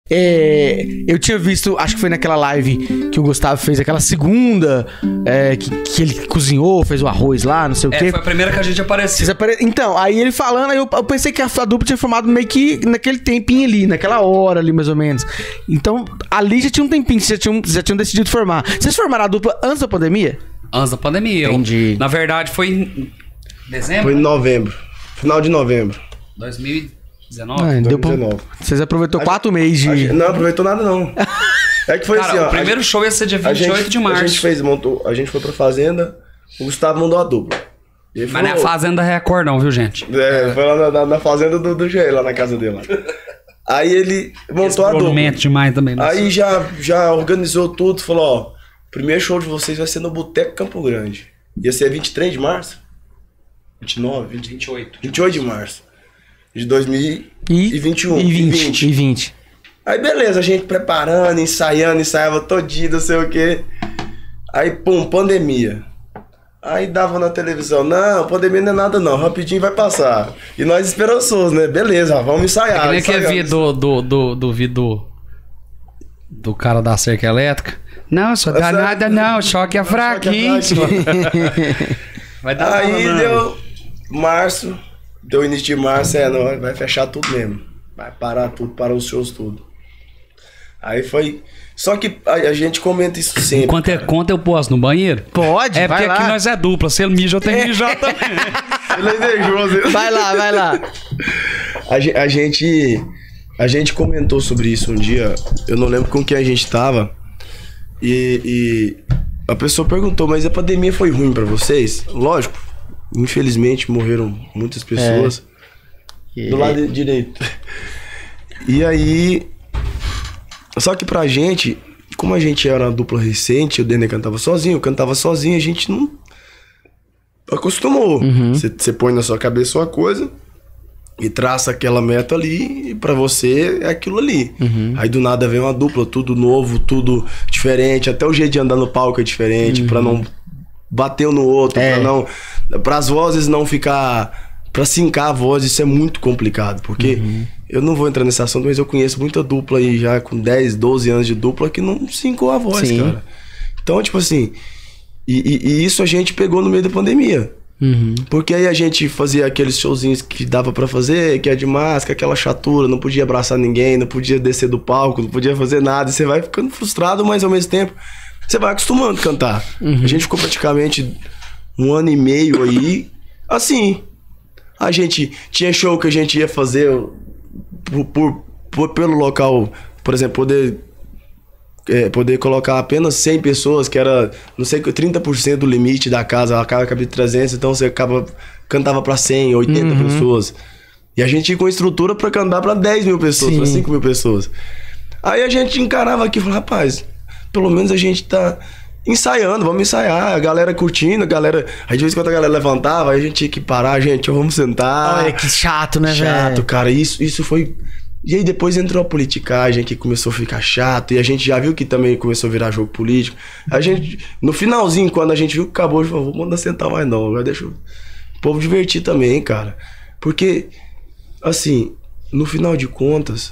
Eu tinha visto, acho que foi naquela live que o Gustavo fez, aquela segunda, que ele cozinhou, fez o arroz lá, não sei o quê. Foi a primeira que a gente apareceu. Então, aí ele falando, aí eu pensei que a dupla tinha formado meio que naquele tempinho ali, naquela hora ali, mais ou menos. Então, ali já tinha um tempinho que vocês já tinham decidido formar. Vocês formaram a dupla antes da pandemia? Antes da pandemia. Entendi. Na verdade, foi em dezembro? Foi em novembro. Final de novembro. 2019? Deu pra... 2019. Vocês aproveitou 4 meses de... Não aproveitou nada, não. É que foi Cara, assim, ó. o primeiro show ia ser dia 28 de março. A gente foi pra fazenda, o Gustavo mandou a dupla. Mas não é a Fazenda Record não, viu, gente? Foi lá na fazenda do Jair, lá na casa dele. Lá. Aí ele montou a dupla. Demais também. Aí já organizou tudo, falou, ó, primeiro show de vocês vai ser no Boteco Campo Grande. Ia ser 23 de março? 29? 28 de março. De 2021. E 20. Aí beleza, a gente preparando, ensaiava todo dia, não sei o quê. Aí, pum, pandemia. Aí dava na televisão, não, pandemia não é nada não, rapidinho vai passar. E nós esperançosos, né? Beleza, vamos ensaiar. É que nem aquele vídeo do cara da cerca elétrica. Não, só dá nada não, choque é fraquíssimo. Vai dar aí deu março, deu início de março, não, vai fechar tudo mesmo. Vai parar tudo, parar os shows tudo. Aí foi... Só que a gente comenta isso sempre. Enquanto é conta, eu posso no banheiro? Pode, é vai porque lá. aqui nós é dupla. Se ele mija, eu tenho que mijar também. Ele é invejoso. Vai lá. A gente comentou sobre isso um dia. Eu não lembro com quem a gente tava. E a pessoa perguntou, mas a pandemia foi ruim pra vocês? Lógico. Infelizmente, morreram muitas pessoas. Do lado direito. E aí... Só que pra gente, como a gente era uma dupla recente, o Denner cantava sozinho, eu cantava sozinho, a gente não acostumou. Você põe na sua cabeça uma coisa e traça aquela meta ali, e pra você é aquilo ali. Aí do nada vem uma dupla, tudo novo, tudo diferente, até o jeito de andar no palco é diferente, pra não bater um no outro, pra as vozes não ficar... Pra sincar a voz, isso é muito complicado, porque eu não vou entrar nesse assunto, mas eu conheço muita dupla aí já com 10, 12 anos de dupla que não sincou a voz, cara. Então, tipo assim, e isso a gente pegou no meio da pandemia. Porque aí a gente fazia aqueles showzinhos que dava pra fazer, que é de máscara, aquela chatura, não podia abraçar ninguém, não podia descer do palco, não podia fazer nada, e você vai ficando frustrado, mas ao mesmo tempo você vai acostumando a cantar. A gente ficou praticamente 1 ano e meio aí, assim... A gente tinha show que a gente ia fazer pelo local, por exemplo, poder colocar apenas 100 pessoas, que era, não sei, 30% do limite da casa, a casa cabia 300, então você cantava pra 100, 80 pessoas. E a gente ia com estrutura pra cantar pra 10 mil pessoas, pra 5 mil pessoas. Aí a gente encarava aqui e falava, rapaz, pelo menos a gente tá... ensaiando, vamos ensaiar, a galera curtindo, a galera... Aí de vez em quando a galera levantava, aí a gente tinha que parar, gente, vamos sentar. Olha, que chato, né, velho? Chato, cara, isso foi... E aí depois entrou a politicagem, que começou a ficar chato, e a gente já viu que também começou a virar jogo político. A gente, no finalzinho, quando a gente viu que acabou, a gente falou, vou mandar sentar mais não, agora deixa o povo divertir também, cara. Porque, assim, no final de contas,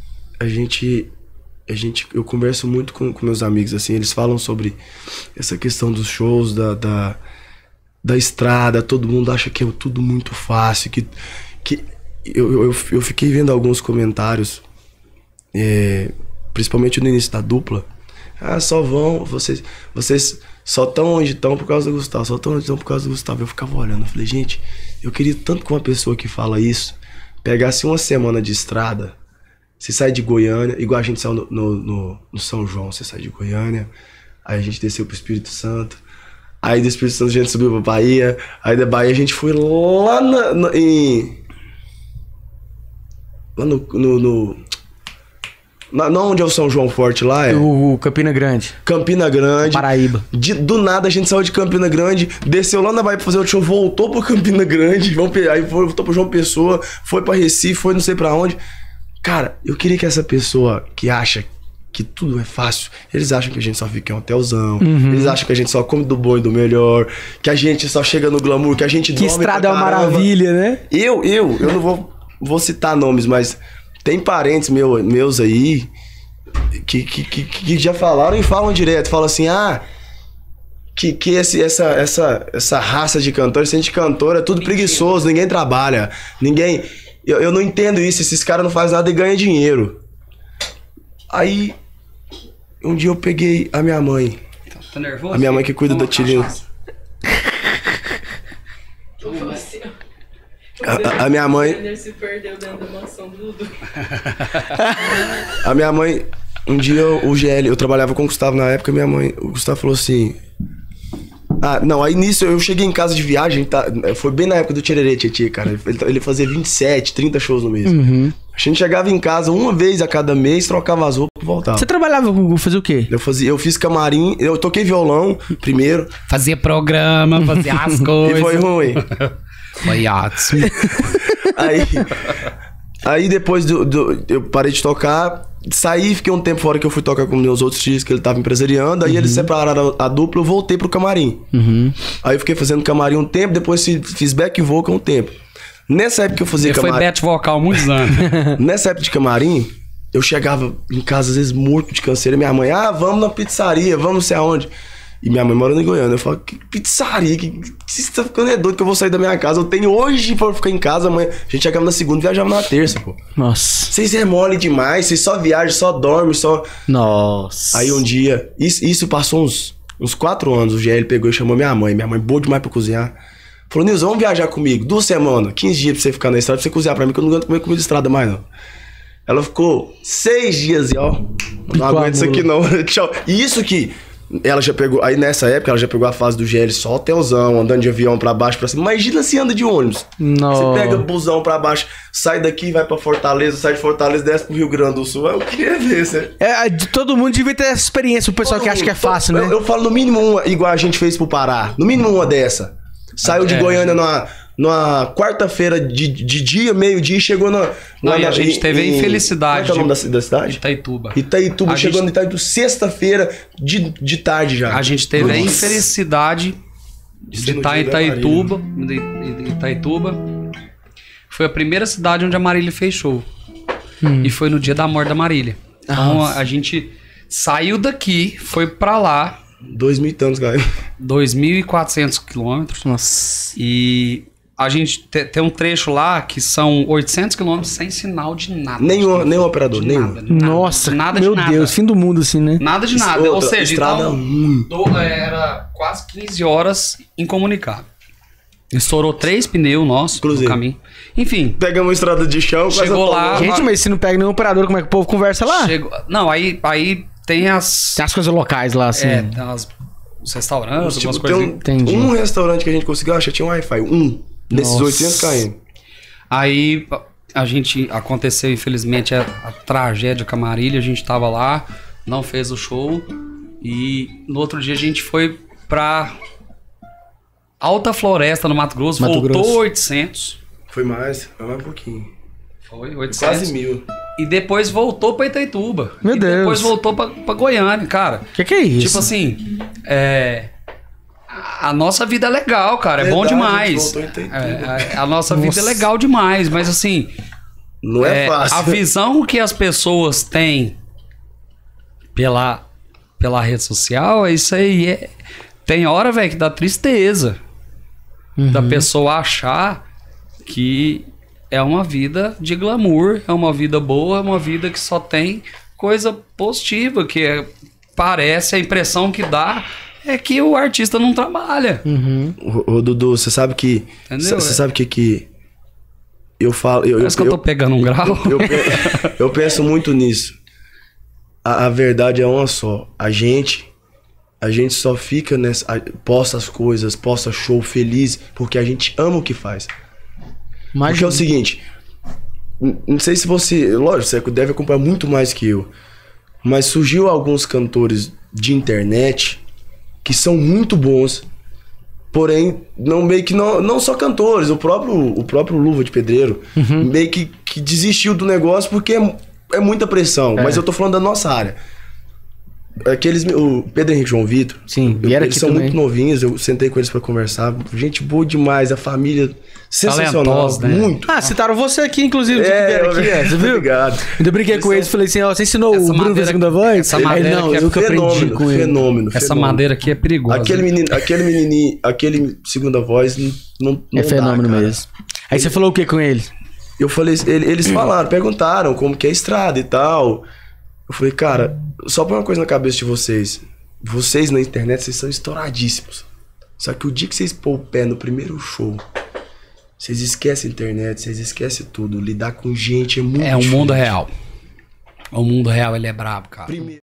eu converso muito com meus amigos, assim, eles falam sobre essa questão dos shows, da estrada, todo mundo acha que é tudo muito fácil, que eu fiquei vendo alguns comentários, principalmente no início da dupla, só vão, vocês só estão onde estão por causa do Gustavo, eu ficava olhando, eu falei, gente, eu queria tanto que uma pessoa que fala isso, pegasse uma semana de estrada. Você sai de Goiânia, igual a gente saiu no São João, você sai de Goiânia, aí a gente desceu pro Espírito Santo, aí do Espírito Santo a gente subiu pra Bahia, aí da Bahia a gente foi lá onde é o São João Forte lá, O Campina Grande. Campina Grande. Paraíba. Do nada a gente saiu de Campina Grande, desceu lá na Bahia pra fazer o show, voltou pro Campina Grande, aí voltou pro João Pessoa, foi pra Recife, foi não sei pra onde. Cara, eu queria que essa pessoa que acha que tudo é fácil, eles acham que a gente só fica em um hotelzão, eles acham que a gente só come do bom e do melhor, que a gente só chega no glamour, que a gente dorme. Que estrada é uma maravilha, né? Eu não vou citar nomes, mas tem parentes meus aí que já falaram e falam direto. Falam assim, que essa raça de cantores, gente cantor, é tudo preguiçoso, ninguém trabalha. Ninguém... Eu não entendo isso, esses caras não fazem nada e ganham dinheiro. Aí, um dia eu peguei a minha mãe. Tá nervoso? A minha mãe que cuida da Tilinha. A minha mãe... Se perdeu dentro da mansão do Dudu. A minha mãe... Um dia o GL, eu trabalhava com o Gustavo na época, o Gustavo falou assim... não, aí nisso eu cheguei em casa de viagem, tá? Foi bem na época do Tchererê Tietê, cara. Ele fazia 27, 30 shows no mês. Uhum. A gente chegava em casa uma vez a cada mês, trocava as roupas e voltava. Você trabalhava com fazer o quê? Eu fiz camarim, eu toquei violão primeiro. Fazia programa, fazia as coisas. E foi ruim. Foi ótimo. Aí depois eu parei de tocar, saí, fiquei um tempo fora que eu fui tocar com meus outros tios que ele tava empresariando. Aí eles separaram a dupla, eu voltei pro camarim. Aí eu fiquei fazendo camarim um tempo, depois fiz back vocal um tempo. Nessa época que eu fazia camarim... Foi back vocal muitos anos. Nessa época de camarim, eu chegava em casa às vezes morto de canseira. Minha mãe, vamos na pizzaria, vamos não sei aonde. E minha mãe morando em Goiânia. Eu falo, que pizzaria? Você tá ficando doido que eu vou sair da minha casa? Eu tenho hoje pra ficar em casa, amanhã. A gente chegava na segunda e viajava na terça, pô. Nossa. Vocês é mole demais, vocês só viajam, só dormem, só... Nossa. Aí um dia, isso passou uns 4 anos, o GL pegou e chamou minha mãe boa demais pra cozinhar. Falou, Nilson, vamos viajar comigo, 2 semanas, 15 dias pra você ficar na estrada, pra você cozinhar pra mim, que eu não aguento comer comida de estrada mais, não. Ela ficou 6 dias e não aguento isso aqui não, tchau. E isso que ela já pegou, aí nessa época ela já pegou a fase do GL só hotelzão, andando de avião pra baixo, pra cima. Imagina se anda de ônibus. Nossa. Você pega busão pra baixo, sai daqui, vai pra Fortaleza, sai de Fortaleza, desce pro Rio Grande do Sul. Eu queria ver, você... Todo mundo devia ter essa experiência, o pessoal que acha que é fácil, né? Eu falo no mínimo uma, igual a gente fez pro Pará. No mínimo uma dessa. Saiu de Goiânia numa quarta-feira de dia, meio-dia, e chegou a gente teve a infelicidade. Qual é o nome da cidade? Itaituba. Chegou no Itaituba sexta-feira de tarde já. A gente teve a infelicidade de estar em Itaituba. Foi a primeira cidade onde a Marília fez show. E foi no dia da morte da Marília. Então a gente saiu daqui, foi pra lá. 2.000 tantos, cara. 2.400 quilômetros. Nossa. E a gente tem um trecho lá que são 800 quilômetros sem sinal de nada. Nenhum operador, nenhum. Nossa, meu Deus, fim do mundo assim, né? Nada de nada. Outra, ou seja, estrada então, era quase 15 horas incomunicável. Estourou 3 pneus nossos no caminho. Enfim. Pegamos uma estrada de chão. Chegou lá. Gente, mas se não pega nenhum operador, como é que o povo conversa lá? Não, aí tem as... Tem as coisas locais lá, assim. Tem os restaurantes, algumas coisas. Entendi. Um restaurante que a gente conseguiu achar, tinha um Wi-Fi. Nesses 800 km. Aí aconteceu, infelizmente, a tragédia com a Marília. A gente tava lá, não fez o show. E no outro dia a gente foi pra Alta Floresta, no Mato Grosso. Voltou 800. Foi mais um pouquinho. Foi 800. Quase 1.000. E depois voltou pra Itaituba. Meu Deus. Depois voltou pra Goiânia, cara. Que é isso? Tipo assim, a nossa vida é legal, cara. É bom demais. A nossa vida é legal demais, mas assim... Não é fácil. A visão que as pessoas têm pela rede social, é isso aí. Tem hora, velho, que dá tristeza. Da pessoa achar que é uma vida de glamour, é uma vida boa, é uma vida que só tem coisa positiva, que parece, a impressão que dá é que o artista não trabalha. Ô, Dudu, você sabe que... Entendeu? Você sabe que eu falo... Parece que eu tô pegando um grau. Eu penso muito nisso. A verdade é uma só. A gente só fica nessa... Posta as coisas, posta show feliz, porque a gente ama o que faz. Porque é o seguinte, não sei se você... Lógico, você deve acompanhar muito mais que eu. Mas surgiu alguns cantores de internet que são muito bons, porém, não só cantores, o próprio Luva de Pedreiro, meio que desistiu do negócio porque é muita pressão. Mas eu tô falando da nossa área. O Pedro Henrique e João Vitor. Sim, vieram eles aqui são também. muito novinhos, eu sentei com eles pra conversar. Gente boa demais, a família sensacional. Talentosa, né? Muito. Ah, citaram você aqui, inclusive, que vieram aqui, você viu? Obrigado. Ainda brinquei com eles, falei assim, ó, você ensinou o Bruno da segunda voz? essa Aí, madeira não, que é eu que aprendi com ele. Fenômeno. Essa madeira aqui é perigosa. Aquele menininho, aquele segunda voz, não É fenômeno dá, cara. mesmo. Aí você falou o que com ele? Eu falei, eles falaram, perguntaram como que é a estrada e tal. Eu falei, cara, só põe uma coisa na cabeça de vocês. Vocês na internet, vocês são estouradíssimos. Só que o dia que vocês pôr o pé no primeiro show, vocês esquecem a internet, vocês esquecem tudo. Lidar com gente é muito É um mundo diferente. real. O mundo real, ele é brabo, cara. Primeiro.